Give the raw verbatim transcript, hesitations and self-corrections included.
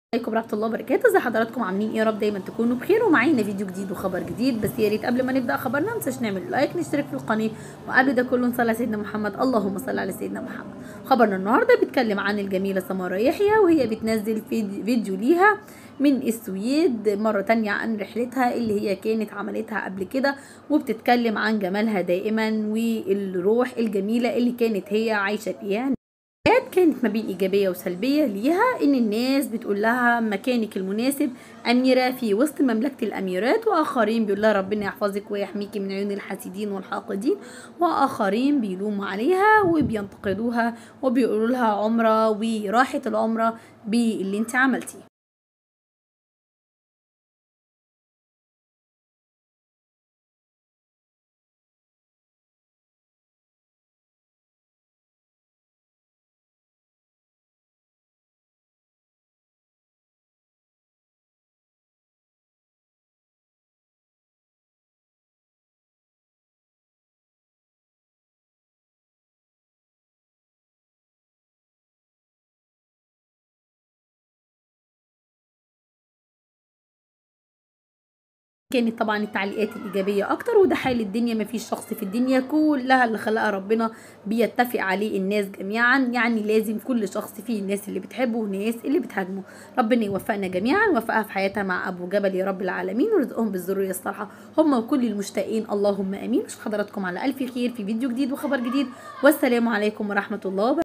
عليكم ورحمة الله وبركاته. ازي حضراتكم عاملين ايه؟ يا رب دايما تكونوا بخير ومعانا فيديو جديد وخبر جديد. بس يا ريت قبل ما نبدا خبرنا منساش نعمل لايك، نشترك في القناه، وقبل ده كله نصلي على سيدنا محمد. اللهم صل على سيدنا محمد. خبرنا النهارده بيتكلم عن الجميله سماره يحيى، وهي بتنزل فيديو ليها من السويد مره تانية عن رحلتها اللي هي كانت عملتها قبل كده، وبتتكلم عن جمالها دائما والروح الجميله اللي كانت هي عايشه فيها. كانت ما بين إيجابية وسلبية ليها، إن الناس بتقول لها مكانك المناسب أميرة في وسط مملكة الأميرات، وآخرين بيقول لها ربنا يحفظك ويحميكي من عيون الحاسدين والحاقدين، وآخرين بيلوموا عليها وبينتقدوها وبيقولوا لها عمرة وراحة العمرة باللي انت عملتيه. كانت طبعا التعليقات الايجابيه اكتر، وده حال الدنيا، مفيش شخص في الدنيا كلها اللي خلقها ربنا بيتفق عليه الناس جميعا، يعني لازم كل شخص فيه الناس اللي بتحبه والناس اللي بتهاجمه. ربنا يوفقنا جميعا، وفقها في حياتها مع ابو جبل يا رب العالمين، ورزقهم بالذريه الصالحه هم وكل المشتاقين، اللهم امين. اشوف حضراتكم على الف خير في فيديو جديد وخبر جديد، والسلام عليكم ورحمه الله وبركاته.